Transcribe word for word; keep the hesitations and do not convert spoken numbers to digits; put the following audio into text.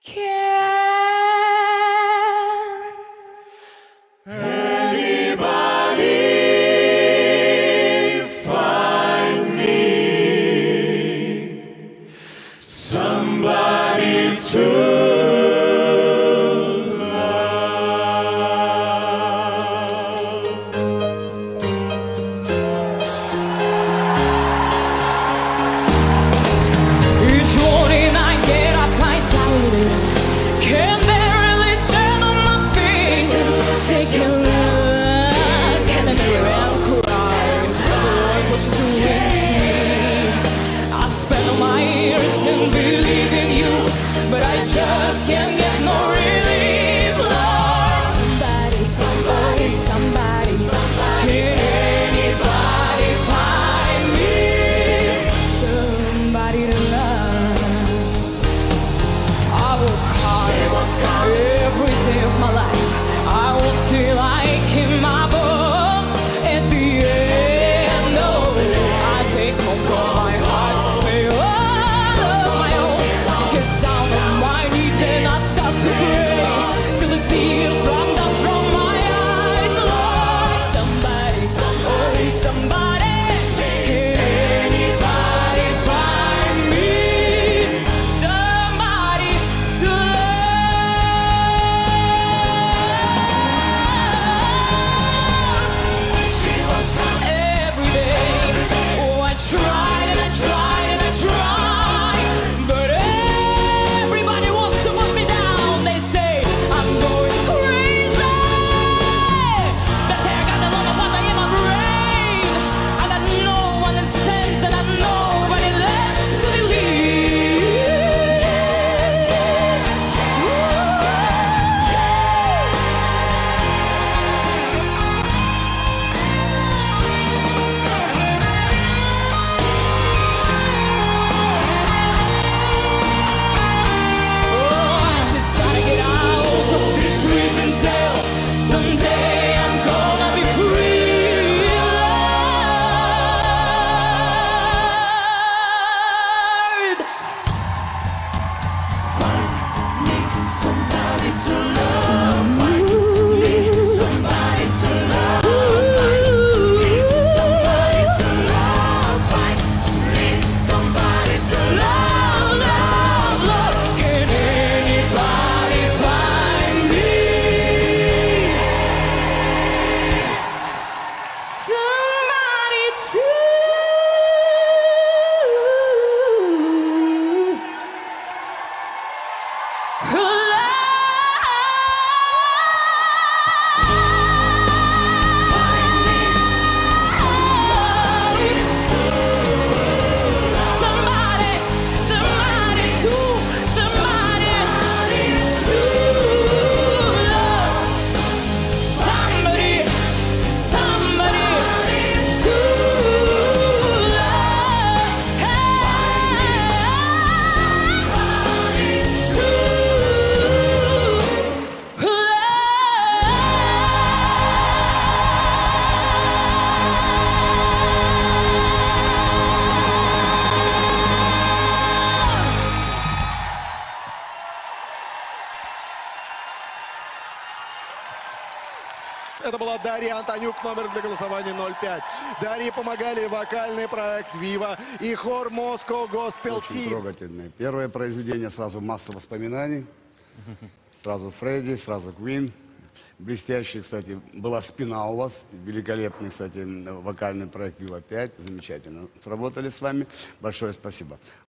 Anybody find me somebody to love? Each morning I get up, I tired, can barely stand on my feet. Take a look in the mirror and cry. Lord, what you doing to me? I've spent all my years in believing you, but I just can't get no relief. Lord, somebody, somebody, somebody, somebody. Can anybody find me somebody to love? I will cry every day of my life. I will till I keep my bones. At the end, no, I take home from my heart. May all of my own. Get down on my knees and I start to pray till the tears run down from my eyes. Lord, somebody, somebody, somebody. Can anybody find me somebody to love? Every day, oh, I tried and I tried and I tried, but everybody wants to put me down. They say I'm going crazy. They say I got a lot of water in my brain. I got no one that sense and I nobody left to Oh, I just gotta get out of this prison cell. Someday I'm gonna be free. Lord, Find me somebody to love. Find me somebody to love. Find me somebody to love. Find me somebody to love. love, love, love. Can anybody find me somebody to Somebody, somebody to, somebody to love. Somebody, somebody to love. Это была Дарья Антонюк, номер для голосования ноль пять. Дарье помогали вокальный проект «Вива» и хор Moscow Gospel Очень Team. трогательное. Первое произведение, сразу масса воспоминаний. Сразу Фредди, сразу Квин. Блестящий, кстати, была спина у вас. Великолепный, кстати, вокальный проект «Вива пять». Замечательно сработали с вами. Большое спасибо.